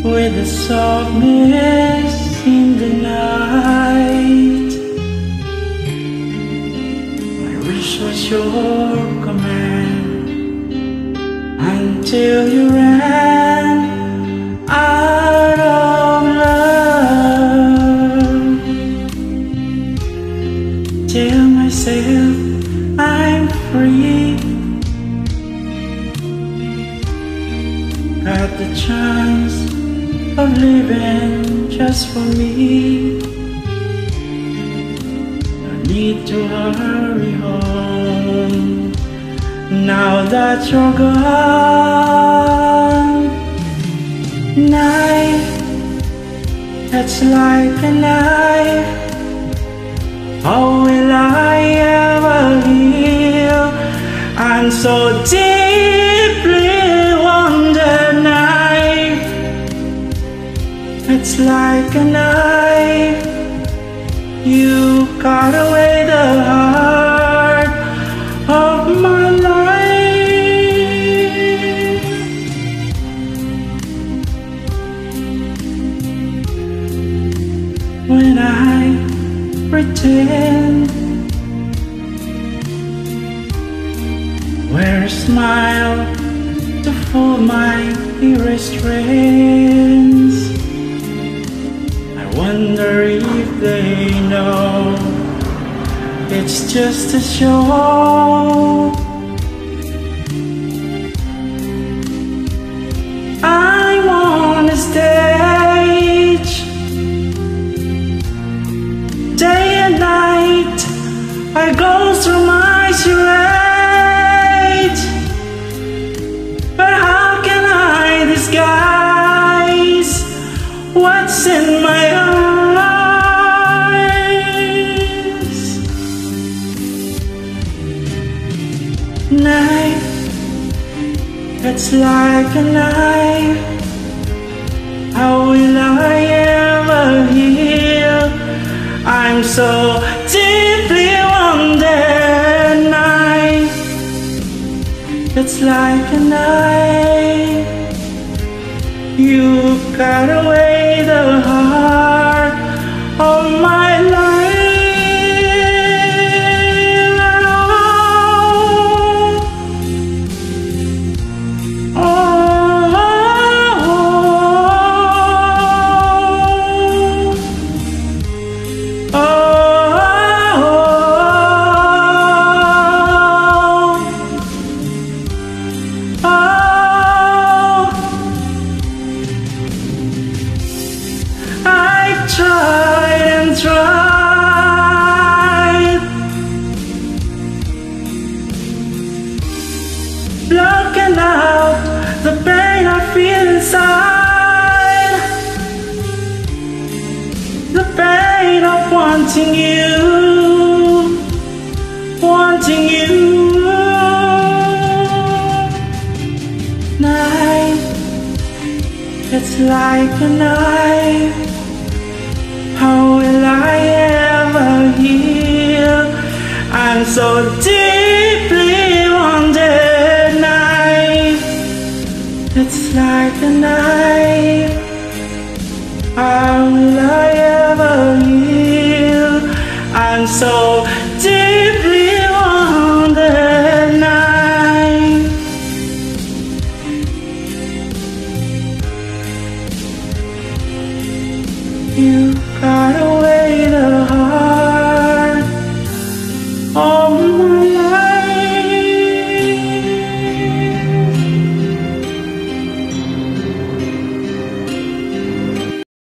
with the softness in the night. My wish was your command until you ran out of love. Tell myself I'm free, got the chance of living just for me. No need to hurry home now that you're gone. Knife, that's like a knife. How will I ever heal? I'm so deeply wounded. Knife, it's like a knife. You cut away the heart of my life. When I pretend, wear a smile to fool my restraints. I wonder if they know it's just a show. I'm on a stage, day and night I go through my charade. But how can I disguise what's in my eyes? Knife, it's like a knife. How will I ever heal? I'm so deeply wounded. Knife, it's like a knife. You cut away the heart of my life. Oh, oh, oh, oh, oh. I've tried and tried, blocking out the pain I feel inside, the pain of wanting you, wanting you. Knife, it's like a knife. How will I ever heal? I'm so deeply wounded. Knife, it's like a knife. How will I ever heal? I'm so deeply wounded. Knife, you got away.